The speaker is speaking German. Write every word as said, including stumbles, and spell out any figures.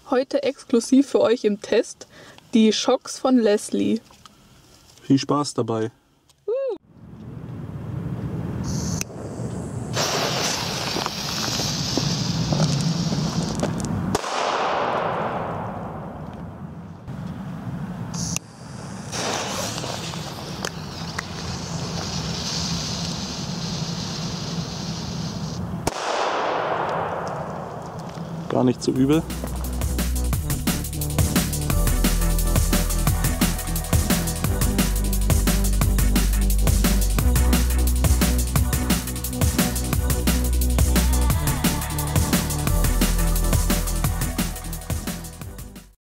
Heute exklusiv für euch im Test die Shocks von Leslie. Viel Spaß dabei. Gar nicht so übel.